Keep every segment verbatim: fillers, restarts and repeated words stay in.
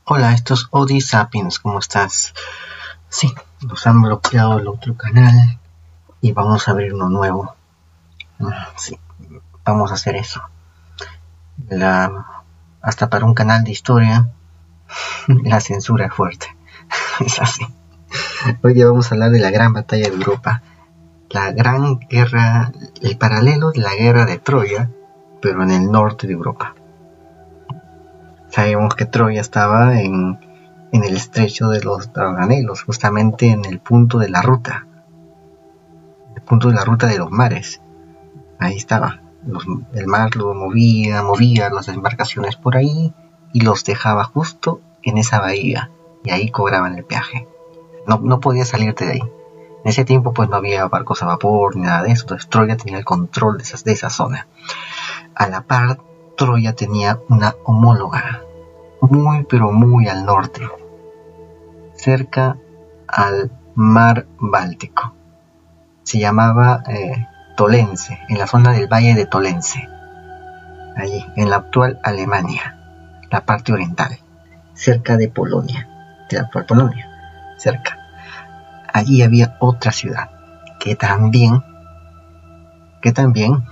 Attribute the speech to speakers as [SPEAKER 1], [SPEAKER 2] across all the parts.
[SPEAKER 1] Hola, esto es Odi Sapiens, ¿cómo estás? Sí, nos han bloqueado el otro canal y vamos a abrir uno nuevo. Sí, vamos a hacer eso. La, hasta para un canal de historia, la censura es fuerte. Es así. Hoy día vamos a hablar de la gran batalla de Europa. La gran guerra, el paralelo de la guerra de Troya, pero en el norte de Europa. Sabemos que Troya estaba en, en el estrecho de los Dardanelos, justamente en el punto de la ruta, el punto de la ruta de los mares. Ahí estaba, los, el mar lo movía, movía las embarcaciones por ahí y los dejaba justo en esa bahía, y ahí cobraban el peaje. No, no podía salirte de ahí. En ese tiempo pues no había barcos a vapor ni nada de eso, entonces Troya tenía el control de, esas, de esa zona. A la par, Troya tenía una homóloga, muy pero muy al norte, cerca al mar Báltico. Se llamaba eh, Tolense, en la zona del valle de Tolense, allí, en la actual Alemania, la parte oriental, cerca de Polonia, de la actual Polonia, cerca. Allí había otra ciudad que también, que también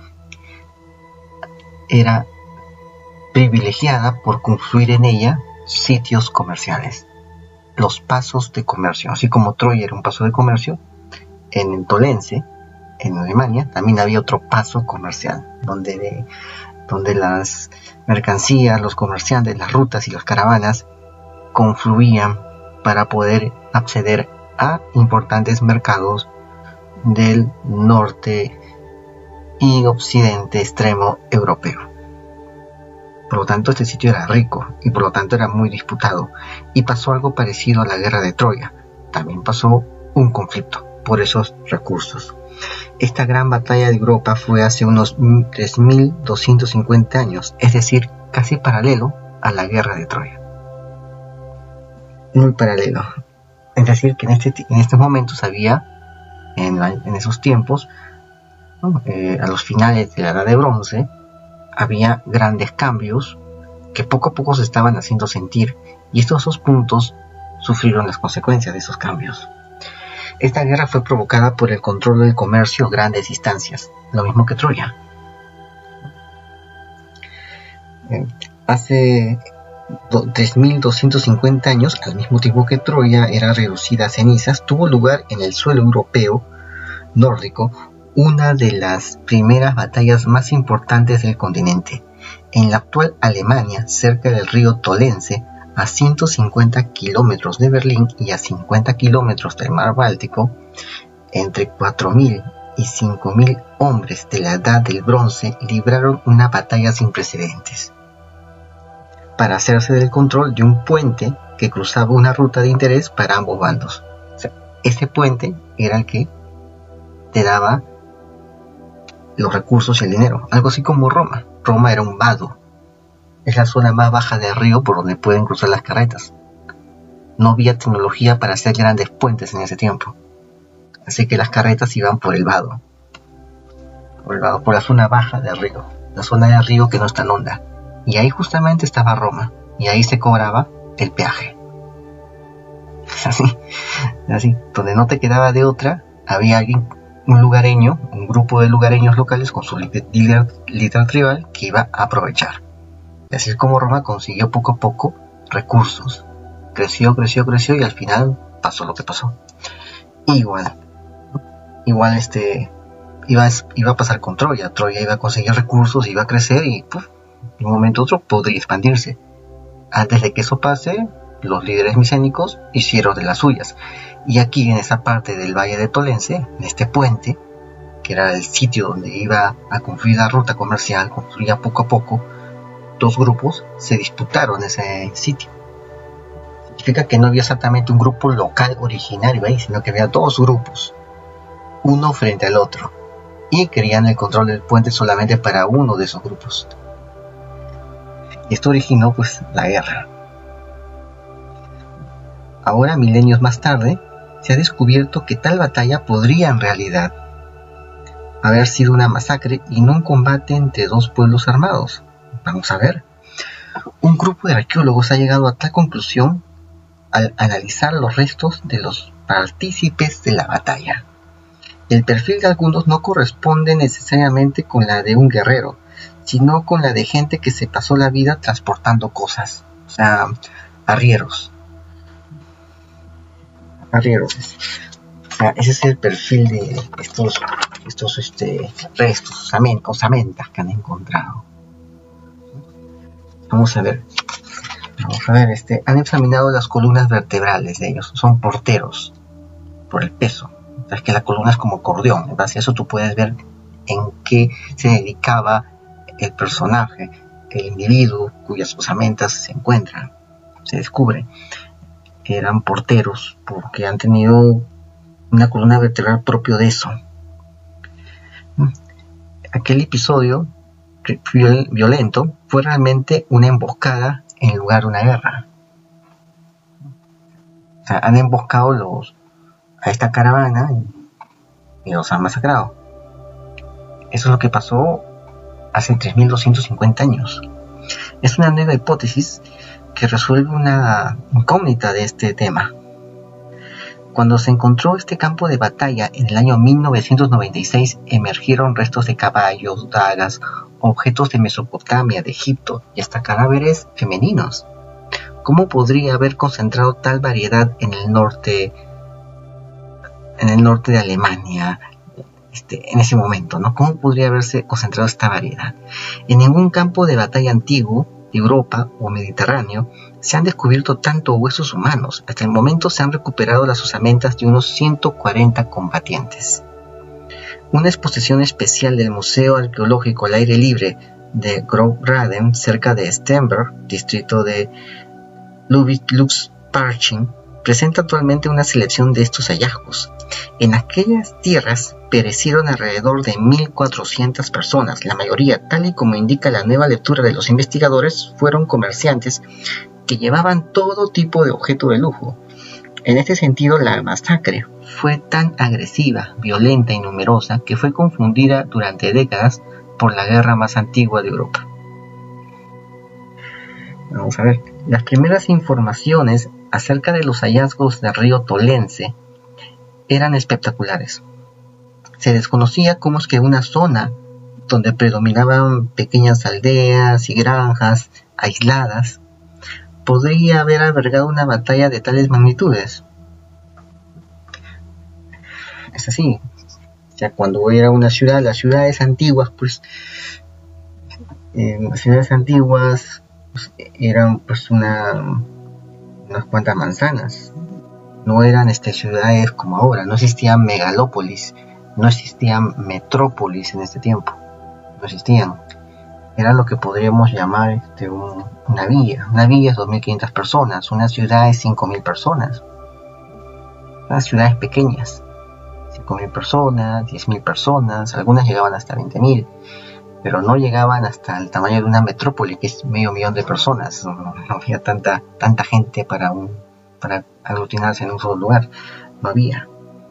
[SPEAKER 1] era privilegiada por construir en ella sitios comerciales, los pasos de comercio. Así como Troya era un paso de comercio, en Tolense, en Alemania, también había otro paso comercial, donde, donde las mercancías, los comerciantes, las rutas y las caravanas confluían para poder acceder a importantes mercados del norte y occidente extremo europeo. Por lo tanto, este sitio era rico y por lo tanto era muy disputado, y pasó algo parecido a la guerra de Troya. También pasó un conflicto por esos recursos. Esta gran batalla de Europa fue hace unos tres mil doscientos cincuenta años, es decir, casi paralelo a la guerra de Troya. Muy paralelo. Es decir, que en, este, en estos momentos había, en, la, en esos tiempos, ¿no? eh, a los finales de la Edad de Bronce, había grandes cambios que poco a poco se estaban haciendo sentir, y estos dos puntos sufrieron las consecuencias de esos cambios. Esta guerra fue provocada por el control del comercio a grandes distancias, lo mismo que Troya. Eh, hace tres mil doscientos cincuenta años, al mismo tiempo que Troya era reducida a cenizas, tuvo lugar en el suelo europeo nórdico una de las primeras batallas más importantes del continente. En la actual Alemania, cerca del río Tolense, a ciento cincuenta kilómetros de Berlín y a cincuenta kilómetros del mar Báltico, entre cuatro mil y cinco mil hombres de la Edad del Bronce libraron una batalla sin precedentes para hacerse del control de un puente que cruzaba una ruta de interés para ambos bandos. O sea, ese puente era el que te daba los recursos y el dinero, algo así como Roma. Roma era un vado, es la zona más baja del río por donde pueden cruzar las carretas. No había tecnología para hacer grandes puentes en ese tiempo, así que las carretas iban por el vado, por el vado, por la zona baja del río, la zona del río que no es tan honda, y ahí justamente estaba Roma, y ahí se cobraba el peaje. Así, así, donde no te quedaba de otra, había alguien, un lugareño, un grupo de lugareños locales con su líder, líder tribal que iba a aprovechar. Y así es como Roma consiguió poco a poco recursos. Creció, creció, creció y al final pasó lo que pasó. Igual, igual este, iba, iba a pasar con Troya. Troya iba a conseguir recursos, iba a crecer y puf, de un momento a otro podría expandirse. Antes de que eso pase, los líderes micénicos hicieron de las suyas. Y aquí en esa parte del valle de Tolense, en este puente, que era el sitio donde iba a construir la ruta comercial, construía poco a poco, dos grupos se disputaron ese sitio. Significa que no había exactamente un grupo local originario ahí, sino que había dos grupos, uno frente al otro, y querían el control del puente solamente para uno de esos grupos. Y esto originó pues la guerra. Ahora, milenios más tarde, se ha descubierto que tal batalla podría en realidad haber sido una masacre y no un combate entre dos pueblos armados. Vamos a ver. Un grupo de arqueólogos ha llegado a tal conclusión al analizar los restos de los partícipes de la batalla. El perfil de algunos no corresponde necesariamente con la de un guerrero, sino con la de gente que se pasó la vida transportando cosas, o sea, arrieros. Arrieros. O sea, ese es el perfil de estos, estos este, restos, osamentas que han encontrado. Vamos a ver. Vamos a ver, este, han examinado las columnas vertebrales de ellos. Son porteros por el peso. O sea, es que la columna es como acordeón. En base a eso tú puedes ver en qué se dedicaba el personaje, el individuo cuyas osamentas se encuentran. Se descubre que eran porteros porque han tenido una columna vertebral propio de eso. Aquel episodio violento fue realmente una emboscada en lugar de una guerra. O sea, han emboscado los, a esta caravana y, y los han masacrado. Eso es lo que pasó hace tres mil doscientos cincuenta años. Es una nueva hipótesis que resuelve una incógnita de este tema. Cuando se encontró este campo de batalla en el año mil novecientos noventa y seis, emergieron restos de caballos, dagas, objetos de Mesopotamia, de Egipto y hasta cadáveres femeninos. ¿Cómo podría haber concentrado tal variedad en el norte, en el norte de Alemania, este, en ese momento, ¿no? ¿Cómo podría haberse concentrado esta variedad? En ningún campo de batalla antiguo de Europa o Mediterráneo se han descubierto tanto huesos humanos. Hasta el momento se han recuperado las osamentas de unos ciento cuarenta combatientes. Una exposición especial del Museo Arqueológico al Aire Libre de Grobradem, cerca de Stenberg, distrito de Ludwigsparchim, presenta actualmente una selección de estos hallazgos. En aquellas tierras perecieron alrededor de mil cuatrocientas personas. La mayoría, tal y como indica la nueva lectura de los investigadores, fueron comerciantes que llevaban todo tipo de objeto de lujo. En este sentido, la masacre fue tan agresiva, violenta y numerosa que fue confundida durante décadas por la guerra más antigua de Europa. Vamos a ver, las primeras informaciones acerca de los hallazgos del río Tolense eran espectaculares. Se desconocía cómo es que una zona donde predominaban pequeñas aldeas y granjas aisladas podría haber albergado una batalla de tales magnitudes. Es así. O sea, cuando era una ciudad, las ciudades antiguas, pues, eh, las ciudades antiguas pues, eran pues una unas cuantas manzanas. No eran este, ciudades como ahora. No existían megalópolis, no existían metrópolis en este tiempo. No existían. Era lo que podríamos llamar este, un, una villa. Una villa es dos mil quinientas personas, una ciudad es cinco mil personas. Las ciudades pequeñas, cinco mil personas, diez mil personas, algunas llegaban hasta veinte mil, pero no llegaban hasta el tamaño de una metrópoli, que es medio millón de personas. No, no había tanta, tanta gente para, un, para aglutinarse en un solo lugar, no había.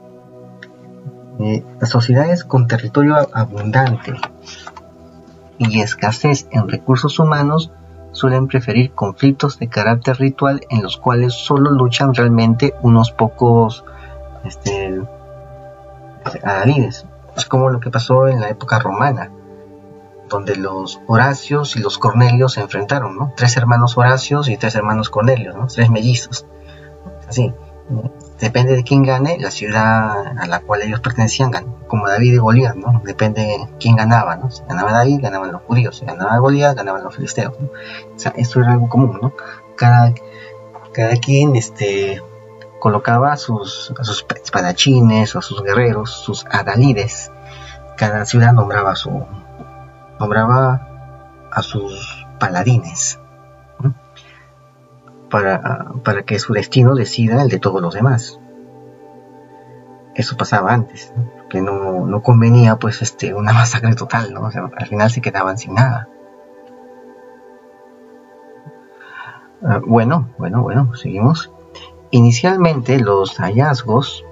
[SPEAKER 1] Eh, las sociedades con territorio abundante y escasez en recursos humanos suelen preferir conflictos de carácter ritual en los cuales solo luchan realmente unos pocos este, adalides. Es como lo que pasó en la época romana, donde los Horacios y los Cornelios se enfrentaron, ¿no? Tres hermanos Horacios y tres hermanos Cornelios, ¿no? Tres mellizos. Así. Depende de quién gane, la ciudad a la cual ellos pertenecían ganó, como David y Goliat, ¿no? Depende de quién ganaba, ¿no? Si ganaba David, ganaban los judíos, si ganaba Goliat, ganaban los filisteos, ¿no? O sea, esto era algo común, ¿no? Cada, cada quien este, colocaba a sus, a sus espadachines o a sus guerreros, sus adalides. Cada ciudad nombraba a su, nombraba a sus paladines, ¿no? Para, para que su destino decida el de todos los demás. Eso pasaba antes, ¿no? Que no, no convenía pues este, una masacre total, ¿no? O sea, al final se quedaban sin nada. Uh, bueno, bueno, bueno, seguimos. Inicialmente los hallazgos,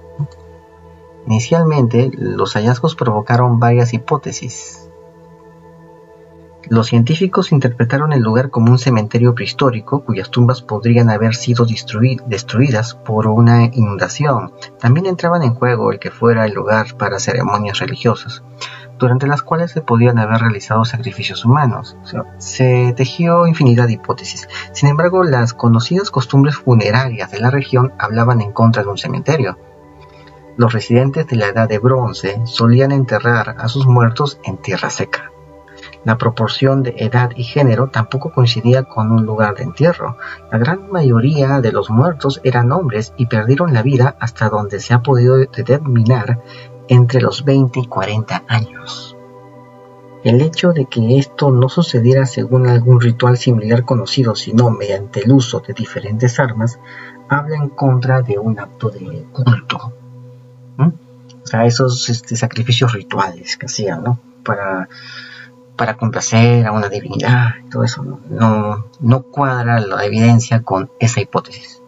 [SPEAKER 1] inicialmente los hallazgos provocaron varias hipótesis. Los científicos interpretaron el lugar como un cementerio prehistórico cuyas tumbas podrían haber sido destruidas por una inundación. También entraban en juego el que fuera el lugar para ceremonias religiosas, durante las cuales se podían haber realizado sacrificios humanos. O sea, se tejió infinidad de hipótesis. Sin embargo, las conocidas costumbres funerarias de la región hablaban en contra de un cementerio. Los residentes de la Edad de Bronce solían enterrar a sus muertos en tierra seca. La proporción de edad y género tampoco coincidía con un lugar de entierro. La gran mayoría de los muertos eran hombres y perdieron la vida, hasta donde se ha podido determinar, entre los veinte y cuarenta años. El hecho de que esto no sucediera según algún ritual similar conocido, sino mediante el uso de diferentes armas, habla en contra de un acto de culto. ¿Mm? O sea, esos este, sacrificios rituales que hacían, ¿no? Para... para complacer a una divinidad, todo eso no, no, no cuadra la evidencia con esa hipótesis.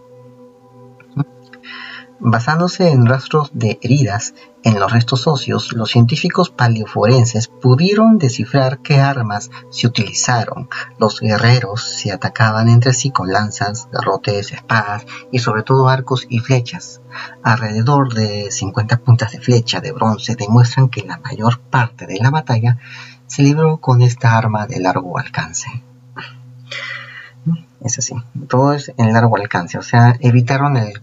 [SPEAKER 1] Basándose en rastros de heridas en los restos óseos, los científicos paleoforenses pudieron descifrar qué armas se utilizaron. Los guerreros se atacaban entre sí con lanzas, garrotes, espadas y sobre todo arcos y flechas. Alrededor de cincuenta puntas de flecha de bronce demuestran que la mayor parte de la batalla se libró con esta arma de largo alcance. Es así, todo es en largo alcance, o sea, evitaron el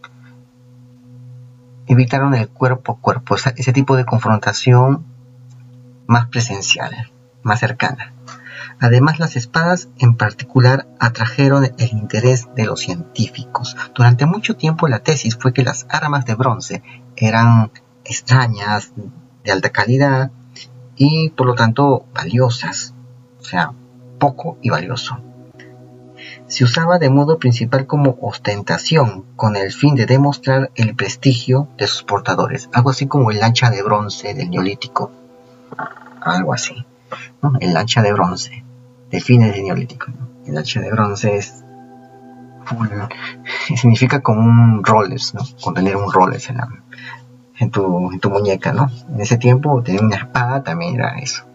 [SPEAKER 1] evitaron el cuerpo a cuerpo, ese, ese tipo de confrontación más presencial, más cercana. Además, las espadas en particular atrajeron el interés de los científicos. Durante mucho tiempo la tesis fue que las armas de bronce eran extrañas, de alta calidad, y por lo tanto valiosas, o sea, poco y valioso. Se usaba de modo principal como ostentación, con el fin de demostrar el prestigio de sus portadores, algo así como el hacha de bronce del Neolítico, algo así, ¿no? El hacha de bronce de fines del Neolítico, ¿no? El hacha de bronce es full, significa como un Rolex, ¿no? Contener un Rolex en la En tu, en tu muñeca, ¿no? En ese tiempo tener una espada también era eso.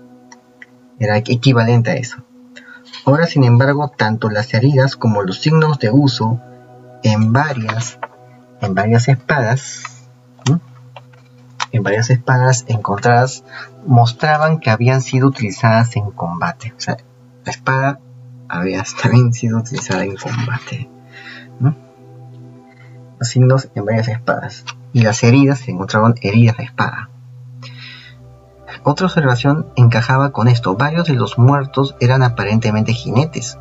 [SPEAKER 1] Era equivalente a eso. Ahora, sin embargo, tanto las heridas como los signos de uso en varias, en varias espadas, ¿sí? en varias espadas encontradas mostraban que habían sido utilizadas en combate. O sea, la espada había también sido utilizada en combate, ¿no? Los signos en varias espadas. Y las heridas se encontraron heridas de espada. Otra observación encajaba con esto. Varios de los muertos eran aparentemente jinetes,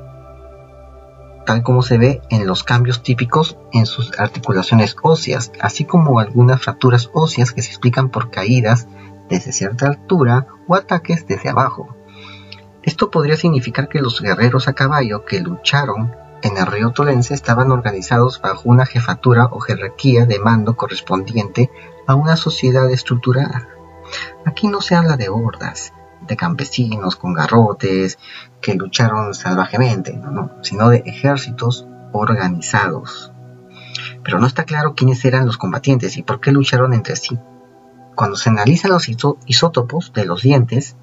[SPEAKER 1] tal como se ve en los cambios típicos en sus articulaciones óseas, así como algunas fracturas óseas que se explican por caídas desde cierta altura o ataques desde abajo. Esto podría significar que los guerreros a caballo que lucharon en el río Tolense estaban organizados bajo una jefatura o jerarquía de mando correspondiente a una sociedad estructurada. Aquí no se habla de hordas, de campesinos con garrotes que lucharon salvajemente, no, no, sino de ejércitos organizados. Pero no está claro quiénes eran los combatientes y por qué lucharon entre sí. Cuando se analizan los isótopos de los dientes,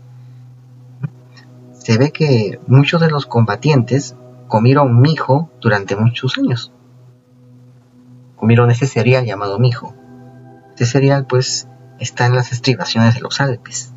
[SPEAKER 1] se ve que muchos de los combatientes comieron mijo durante muchos años. Comieron ese cereal llamado mijo. Este cereal, pues, está en las estribaciones de los Alpes.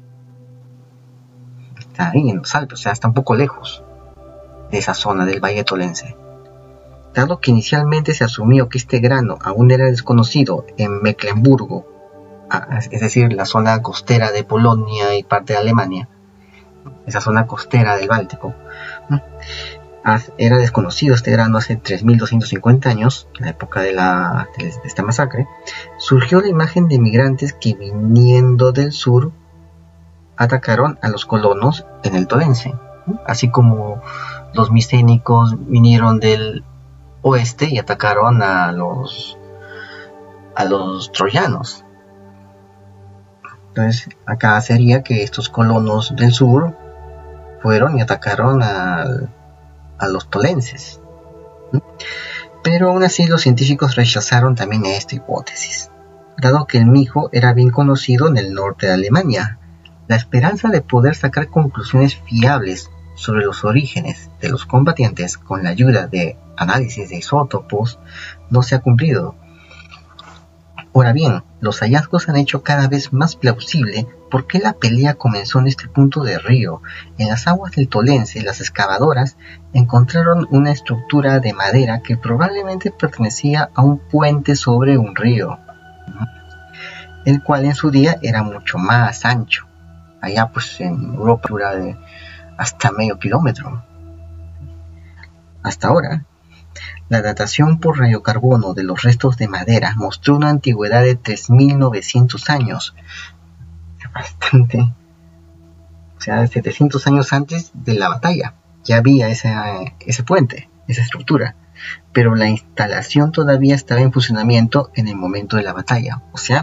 [SPEAKER 1] Está ahí en los Alpes, o sea, está un poco lejos de esa zona del Valle Tolense. Dado que inicialmente se asumió que este grano aún era desconocido en Mecklemburgo, es decir, la zona costera de Polonia y parte de Alemania, esa zona costera del Báltico, era desconocido este grano hace tres mil doscientos cincuenta años, en la época de, la, de esta masacre, surgió la imagen de migrantes que viniendo del sur atacaron a los colonos en el Tolense, así como los micénicos vinieron del oeste y atacaron a los a los troyanos. Entonces acá sería que estos colonos del sur fueron y atacaron al a los tolenses. Pero aún así los científicos rechazaron también esta hipótesis, dado que el mijo era bien conocido en el norte de Alemania. La esperanza de poder sacar conclusiones fiables sobre los orígenes de los combatientes con la ayuda de análisis de isótopos no se ha cumplido. Ahora bien, los hallazgos han hecho cada vez más plausible por qué la pelea comenzó en este punto del río. En las aguas del Tolense, las excavadoras encontraron una estructura de madera que probablemente pertenecía a un puente sobre un río, el cual en su día era mucho más ancho. Allá pues en Europa dura de hasta medio kilómetro. Hasta ahora, la datación por radiocarbono de los restos de madera mostró una antigüedad de tres mil novecientos años. Bastante. O sea, setecientos años antes de la batalla. Ya había ese, ese puente, esa estructura. Pero la instalación todavía estaba en funcionamiento en el momento de la batalla. O sea,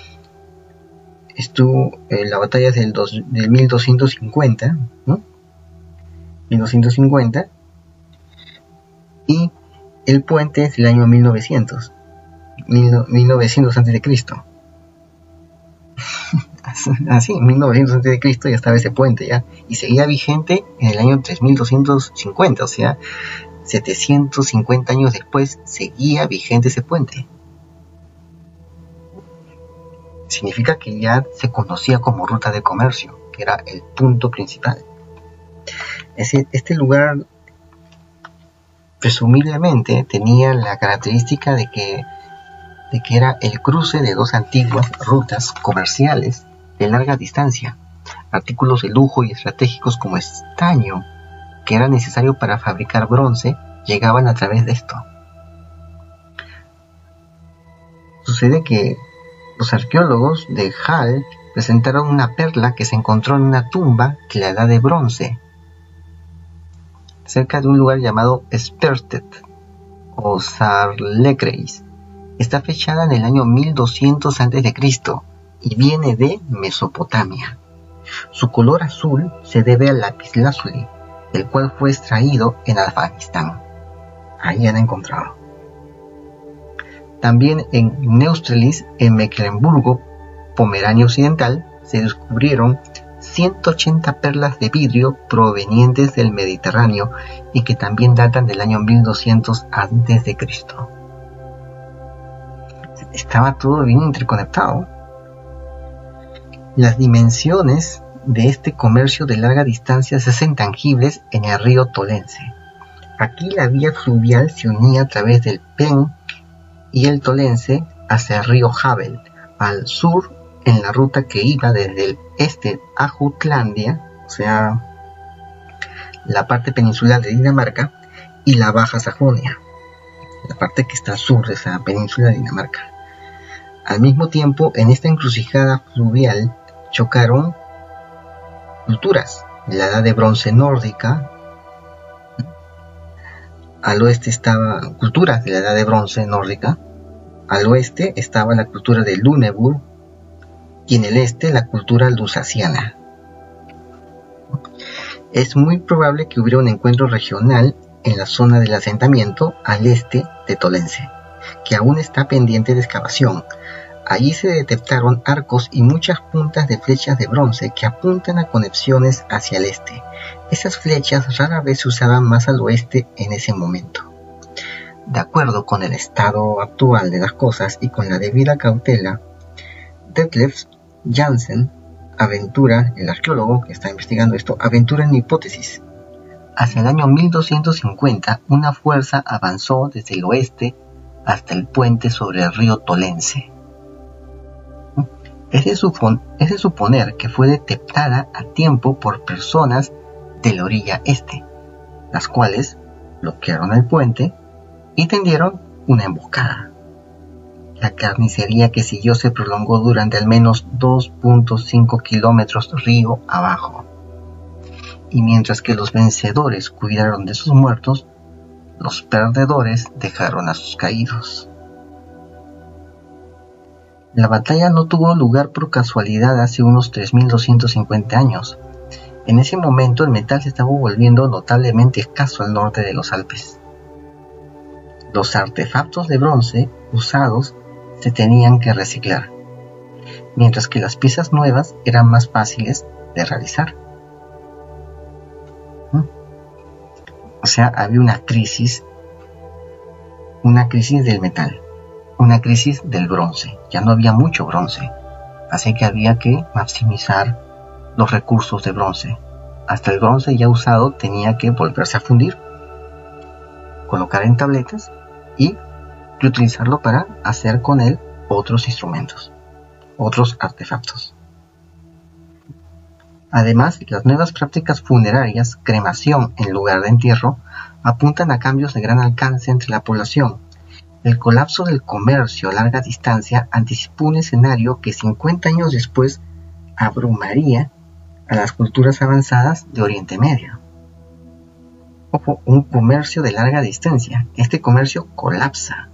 [SPEAKER 1] estuvo en la batalla del, dos, del mil doscientos cincuenta, ¿no? mil doscientos cincuenta. Y el puente es del año mil novecientos. mil novecientos antes de Cristo. Así, en mil novecientos antes de Cristo ya estaba ese puente ya. Y seguía vigente en el año tres mil doscientos cincuenta. O sea, setecientos cincuenta años después seguía vigente ese puente. Significa que ya se conocía como ruta de comercio, que era el punto principal. Es decir, este lugar presumiblemente tenía la característica de que, de que era el cruce de dos antiguas rutas comerciales de larga distancia. Artículos de lujo y estratégicos como estaño, que era necesario para fabricar bronce, llegaban a través de esto. Sucede que los arqueólogos de Hall presentaron una perla que se encontró en una tumba que la edad de bronce, cerca de un lugar llamado Spertet o Sarlecreis. Está fechada en el año mil doscientos antes de Cristo y viene de Mesopotamia. Su color azul se debe al lapislázuli, el cual fue extraído en Afganistán. Ahí han encontrado. También en Neustrelitz, en Mecklemburgo, Pomerania Occidental, se descubrieron ciento ochenta perlas de vidrio provenientes del Mediterráneo y que también datan del año mil doscientos antes de Cristo. Estaba todo bien interconectado. Las dimensiones de este comercio de larga distancia se hacen tangibles en el río Tolense. Aquí la vía fluvial se unía a través del Pen y el Tolense hacia el río Havel, al sur en la ruta que iba desde el este a Jutlandia, o sea, la parte peninsular de Dinamarca, y la Baja Sajonia, la parte que está al sur de esa península de Dinamarca. Al mismo tiempo, en esta encrucijada fluvial chocaron culturas de la edad de bronce nórdica. Al oeste estaba culturas de la edad de bronce nórdica. Al oeste estaba la cultura de Lüneburg y en el este la cultura lusaciana. Es muy probable que hubiera un encuentro regional en la zona del asentamiento al este de Tolense, que aún está pendiente de excavación. Allí se detectaron arcos y muchas puntas de flechas de bronce que apuntan a conexiones hacia el este. Esas flechas rara vez se usaban más al oeste en ese momento. De acuerdo con el estado actual de las cosas y con la debida cautela, Detlef Jansen aventura, el arqueólogo que está investigando esto, aventura en hipótesis. Hacia el año mil doscientos cincuenta, una fuerza avanzó desde el oeste hasta el puente sobre el río Tolense. Es de, supon es de suponer que fue detectada a tiempo por personas de la orilla este, las cuales bloquearon el puente y tendieron una emboscada. La carnicería que siguió se prolongó durante al menos dos punto cinco kilómetros río abajo, y mientras que los vencedores cuidaron de sus muertos, los perdedores dejaron a sus caídos. La batalla no tuvo lugar por casualidad hace unos tres mil doscientos cincuenta años. En ese momento el metal se estaba volviendo notablemente escaso al norte de los Alpes. Los artefactos de bronce usados se tenían que reciclar. mientras que las piezas nuevas eran más fáciles de realizar. ¿Mm? O sea, había una crisis, una crisis del metal, una crisis del bronce. Ya no había mucho bronce, así que había que maximizar los recursos de bronce. Hasta el bronce ya usado tenía que volverse a fundir, colocar en tabletas y utilizarlo para hacer con él otros instrumentos, otros artefactos. Además, las nuevas prácticas funerarias, cremación en lugar de entierro, apuntan a cambios de gran alcance entre la población. El colapso del comercio a larga distancia anticipó un escenario que cincuenta años después abrumaría a las culturas avanzadas de Oriente Medio. Ojo, un comercio de larga distancia. Este comercio colapsa.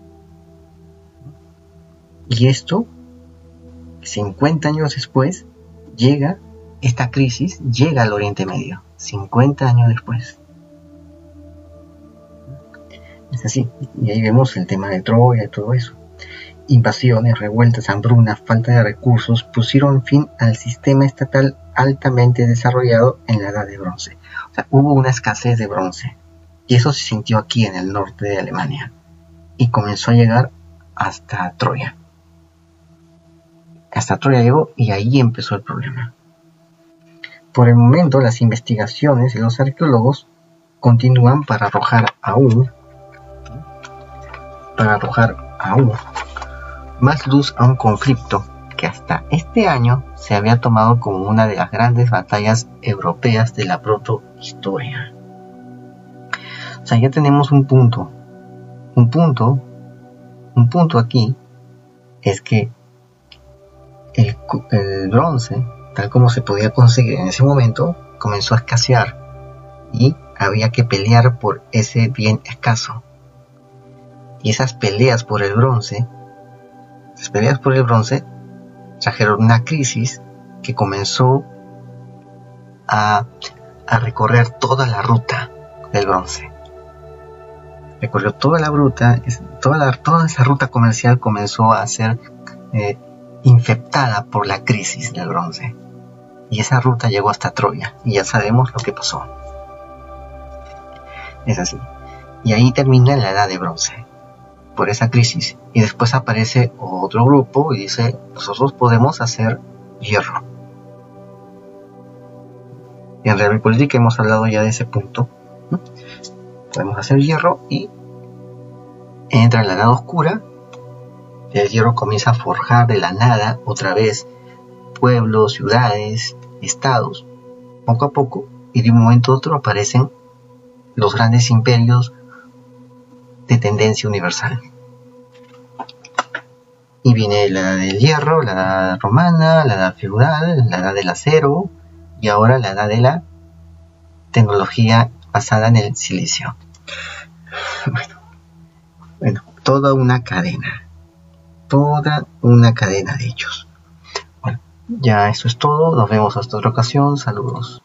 [SPEAKER 1] Y esto, cincuenta años después, llega, esta crisis llega al Oriente Medio. cincuenta años después. Es así. Y ahí vemos el tema de Troya y todo eso. Invasiones, revueltas, hambrunas, falta de recursos pusieron fin al sistema estatal altamente desarrollado en la Edad de Bronce. O sea, hubo una escasez de bronce. Y eso se sintió aquí en el norte de Alemania. Y comenzó a llegar hasta Troya. Hasta Troya llegó y ahí empezó el problema. Por el momento, las investigaciones de los arqueólogos continúan para arrojar aún, para arrojar aún más luz a un conflicto que hasta este año se había tomado como una de las grandes batallas europeas de la protohistoria. O sea, ya tenemos un punto. Un punto, un punto aquí es que el, el bronce, tal como se podía conseguir en ese momento, comenzó a escasear y había que pelear por ese bien escaso. Y esas peleas por el bronce, las peleas por el bronce trajeron una crisis que comenzó a, a recorrer toda la ruta del bronce. Recorrió toda la ruta, toda, la, toda esa ruta comercial comenzó a ser eh, infectada por la crisis del bronce. Y esa ruta llegó hasta Troya, y ya sabemos lo que pasó. Es así. Y ahí termina la Edad de Bronce, por esa crisis. Y después aparece otro grupo y dice, nosotros podemos hacer hierro. Y en Realpolitik hemos hablado ya de ese punto. ¿no? Podemos hacer hierro y entra la Edad Oscura. El hierro comienza a forjar de la nada otra vez pueblos, ciudades, estados, poco a poco, y de un momento a otro aparecen los grandes imperios de tendencia universal. Y viene la edad del hierro, la edad romana, la edad feudal, la edad del acero, y ahora la edad de la tecnología basada en el silicio. Bueno, bueno, toda una cadena, toda una cadena de hechos. Bueno, ya eso es todo, nos vemos hasta otra ocasión, saludos.